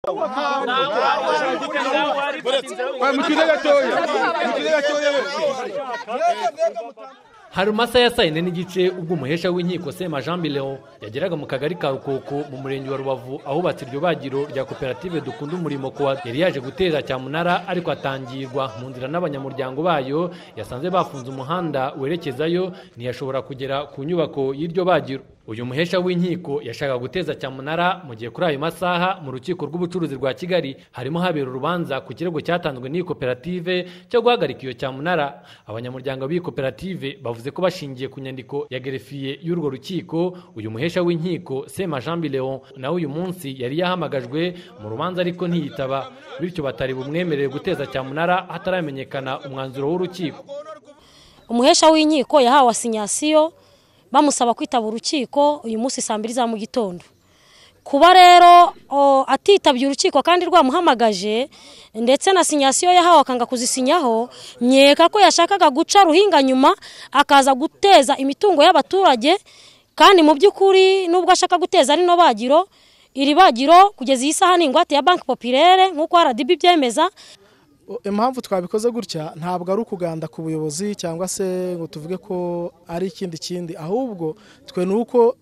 Hari masaha ya saa 4 n'igice ubwo umuhesha w'inkiko Sema Jean Leon yageraga mu kagari ka Rukoko mu murenge wa Rubavu aho batse iryo bagiro rya koperative dukunda umurimo Coadu yari yaje guteza Cyamunara ariko atangirwa mu nzira n'abanyamuryango bayo yasanze bafunze umuhanda werekezayo ntiyashobora kugera ku nyubako y'iryo bagiro. Uyu muhesha w'inkiko yashaka guteza Cyamunara mu gihe kuri ayo masaha mu rukiko rw'ubucuruzi rwa Kigali harimo habera urubanza ku kirego cyatanzwe n'iyi koperative cyo guhagarika iyo Cyamunara. Abanyamuryango b'iyi koperative bavuze ko bashingiye ku nyandiko ya gerefiye y'urwo rukiko. Uyu muhesha w'inkiko Sema Jean Leon nawe uyu munsi yari yahamagajwe mu rubanza ariko ntiyitaba, bityo batari bumwemerere guteza Cyamunara hataramenyekana umwanzuro w'urukiko. Umuhesha w'inkiko yahawe asinyasiyo bamusaba kwitaba urukiko uyu munsi saa 2 za mu gitondo. Kuba rero atitabye urukiko kandi rwamuhamagaje ndetse na sinyasiyo yahawe akanga kuzisinyaho, nyeka ko yashakaga guca ruhinga nyuma akaza guteza imitungo y'abaturage, kandi mu by'ukuri nubwo ashaka guteza rino bagiro, iri bagiro kugeza iyi saha n'ingwate ya Banque Populaire nk'uko RDB byemeza. Impamvu twabikoze gutya ntabwo ari ukuganda ku buyobozi cyangwa se ngo tuvuge ko ari ikindi, ahubwo twe nuko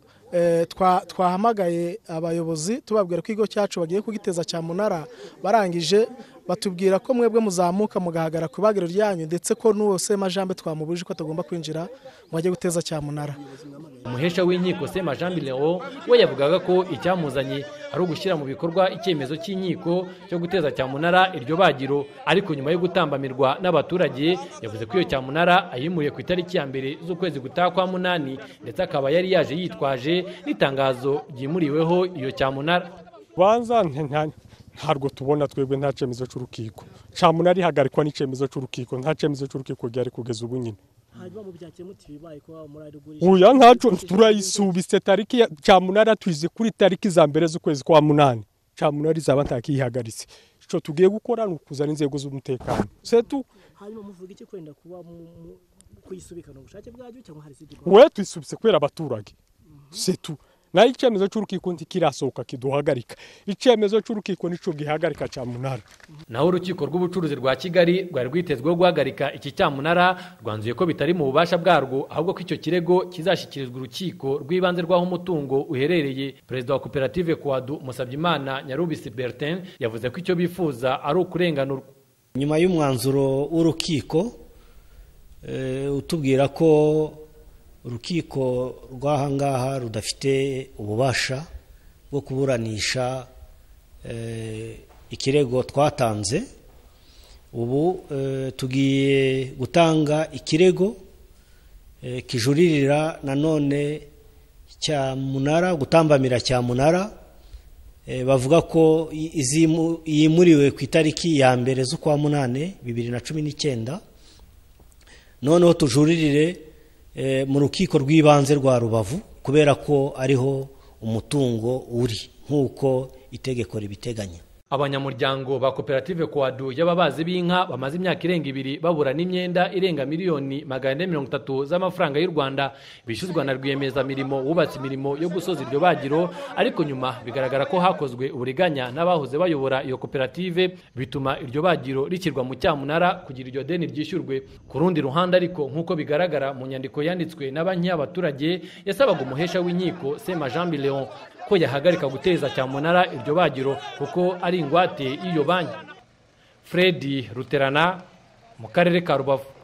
twahamagaye abayobozi tubabwira ko ikigo cyacu bagiye kugiteza Cyamunara, barangije batubwira ko mwebwe muzamuka mugahagara ku bagiro ryanyu ndetse ko n'uwo Sema Jean twamubujije ko atagomba kwinjira mu bagiye guteza Cyamunara. Umuhesha w'inkiko Sema Jean Leon we yavugaga ko icyamuzanye ari ugushyira mu bikorwa icyemezo cy'inkiko cyo guteza Cyamunara iryo bagiro, ariko nyuma yo gutambamirwa n'abaturage yavuze ko iyo Cyamunara ayimuriye ku itariki ya 2 z'ukwezi gutaha kwa 8 ndetse akaba yari yaje yitwaje n'itangazo ryimuriweho iyo Cyamunara. Rubanza ntarwo tubona twebwe nta cyemezo cy'urukiko. Cyamunara ihagarikwa n'icyemezo cy'urukiko, nta cyemezo cy'urukiko cyari kugeza ubu nyine. Hanyuma mu byakemuti bibaye ko muri ari gurisha. Uya ntaco turayisubise tariki ya Cyamunara twize kuri tariki za 2 z'ukwezi kwa 8. Cyamunara izaba ntakihagaritse. Ico tugiye gukora n'ukuzana inzego z'umutekano. Setu hanyuma muvuga iki kwenda kuba kuyisubikana ubushake bwajyo cyangwa hari sigirwa. We twisubise kwera abaturage. Setu na icyemezo cy'urukiko ntikirasohoka kiduhagarika. Icyemezo cy'urukiko nico gihagarika Cyamunara. Naho urukiko rw'ubucuruzi rwa Kigali rwari rwitezweho guhagarika iki Cyamunara rwanzuye ko bitari mu bubasha bwarwo, ahubwo ko icyo kirego kizashyikirizwa urukiko rw'ibanze rwaho umutungo uherereye. Perezida wa koperative Coadu Musabyimana Nyarubisi Bertin yavuze ko icyo bifuza ari ukurenganurwa. Nyuma y'umwanzuro w'urukiko utubwira ko urukiko rw'ahangaha rudafite ububasha bwo kuburanisha ikirego twatanze, ubu tugiye gutanga ikirego kijuririra nanone Cyamunara, gutambamira Cyamunara. Bavuga ko yimuriwe ku itariki ya 2 z'ukwa 8 2019, noneho tujuririre mu rukiko rw'ibanze rwa Rubavu kubera ko ariho umutungo uri nk'uko itegeko ribiteganya. Abanyamuryango ba koperative Coadu y'ababazi b'inka bamaze imyaka irenga 2 babura n'imyenda irenga miliyoni 430 z'amafaranga y'u Rwanda bishyuzwa na rwiyemeza mirimo wubatse imirimo yo gusoza iryo bagiro, ariko nyuma bigaragara ko hakozwe uburiganya n'abahoze bayobora iyo koperative bituma iryo bagiro rikirwa mu Cyamunara kugira iryo deni ryishyurwe. Ku rundi ruhande ariko nk'uko bigaragara mu nyandiko yanditswe na banki y'abaturage yasabaga umuhesha w'inkiko Sema Jean Leon ko yahagarika guteza Cyamunara iryo bagiro kuko ari ingwate iyo banki. Freddy Ruterana mu karere ka Rubavu.